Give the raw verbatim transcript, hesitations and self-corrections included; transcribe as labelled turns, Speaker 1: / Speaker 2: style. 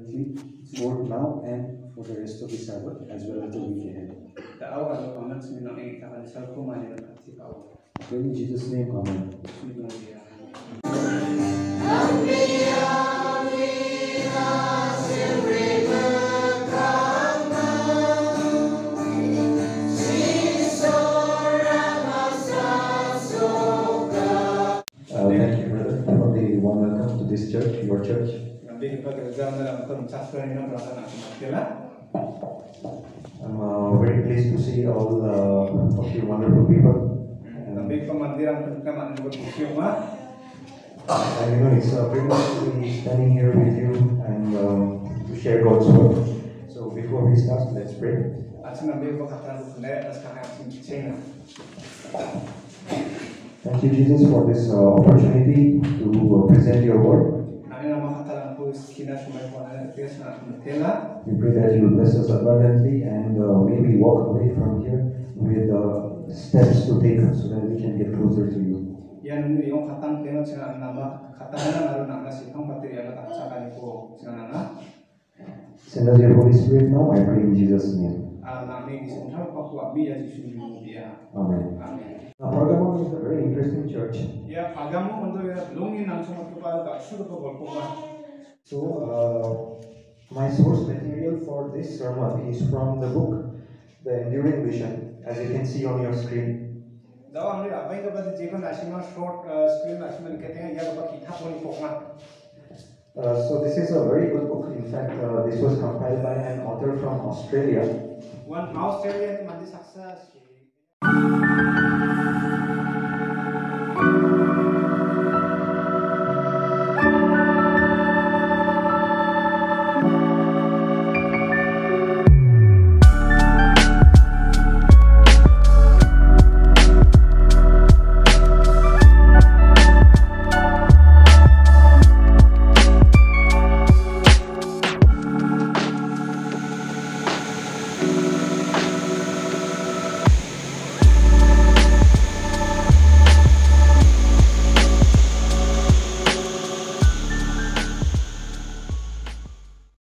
Speaker 1: abundantly, both now and for the rest of the Sabbath as well as the week ahead. In Jesus' name, Amen. Uh, thank you, brother, for the warm welcome to this church, your church. I'm uh, very pleased to see all uh, of you wonderful people. And, and you know, it's a privilege to be standing here with you and um, to share God's word. So before we start, let's pray. Thank you, Jesus, for this uh, opportunity to uh, present your word. We pray that you bless us abundantly and uh, maybe walk away from here with uh, steps to take so that we can get closer to you. Send us your Holy Spirit now, I pray in Jesus' name. Amen. Now, Pergamum is a very interesting church. So, uh, my source material for this sermon is from the book, The Enduring Vision, as you can see on your screen. Uh, so this is a very good book. In fact, uh, this was compiled by an author from Australia. One Australian success.